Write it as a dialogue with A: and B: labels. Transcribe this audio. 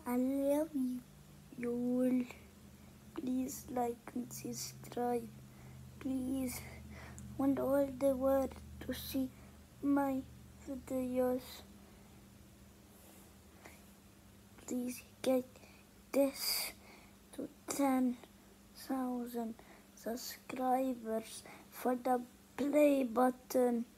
A: I love you. You will please like and subscribe. Please want all the world to see my videos. Please get this to 10,000 subscribers for the play button.